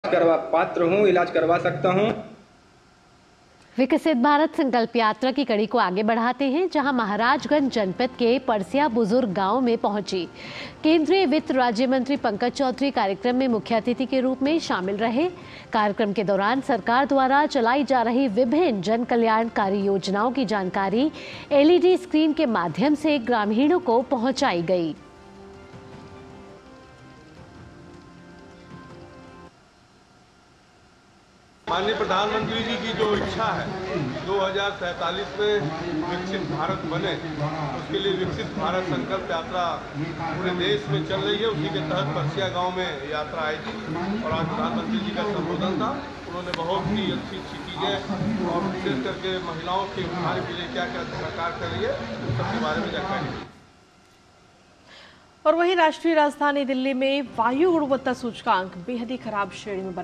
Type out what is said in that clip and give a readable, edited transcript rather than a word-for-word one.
करवा पात्र हूँ, इलाज करवा सकता हूँ। विकसित भारत संकल्प यात्रा की कड़ी को आगे बढ़ाते हैं, जहां महाराजगंज जनपद के परसिया बुजुर्ग गांव में पहुंची। केंद्रीय वित्त राज्य मंत्री पंकज चौधरी कार्यक्रम में मुख्य अतिथि के रूप में शामिल रहे। कार्यक्रम के दौरान सरकार द्वारा चलाई जा रही विभिन्न जन कल्याणकारी योजनाओं की जानकारी एलईडी स्क्रीन के माध्यम से ग्रामीणों को पहुंचाई गई। माननीय प्रधानमंत्री जी की जो इच्छा है 2047 में विकसित भारत बने, उसके लिए विकसित भारत संकल्प यात्रा पूरे देश में चल रही है। उसी के तहत परसिया गांव में यात्रा आई थी और आज प्रधानमंत्री जी का संबोधन था। उन्होंने बहुत ही अच्छी चीज़ें और विशेष करके महिलाओं के उद्धार के लिए क्या क्या सरकार कर रही है उस सबके बारे में जानकारी दी। और वहीं राष्ट्रीय राजधानी दिल्ली में वायु गुणवत्ता सूचकांक बेहद ही खराब श्रेणी में